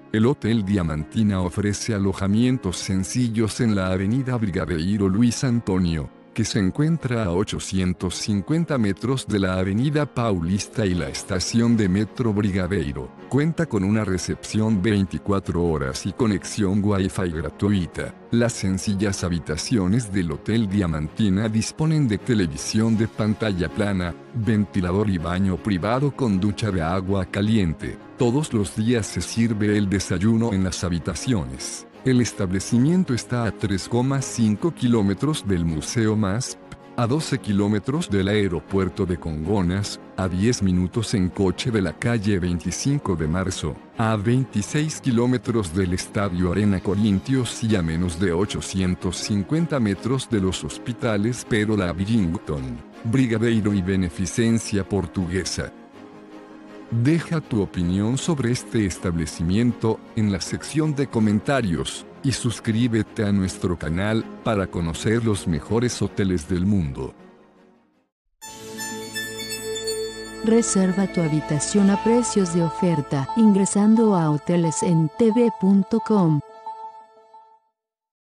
El Hotel Diamantina ofrece alojamientos sencillos en la avenida Brigadeiro Luis Antonio, que se encuentra a 850 metros de la avenida Paulista y la estación de Metro Brigadeiro. Cuenta con una recepción 24 horas y conexión Wi-Fi gratuita. Las sencillas habitaciones del Hotel Diamantina disponen de televisión de pantalla plana, ventilador y baño privado con ducha de agua caliente. Todos los días se sirve el desayuno en las habitaciones. El establecimiento está a 3,5 kilómetros del Museo MASP, a 12 kilómetros del aeropuerto de Congonhas, a 10 minutos en coche de la calle 25 de marzo, a 26 kilómetros del Estadio Arena Corinthians y a menos de 850 metros de los hospitales Pérola Bridgington, Brigadeiro y Beneficencia Portuguesa. Deja tu opinión sobre este establecimiento en la sección de comentarios, y suscríbete a nuestro canal para conocer los mejores hoteles del mundo. Reserva tu habitación a precios de oferta ingresando a hotelesentv.com.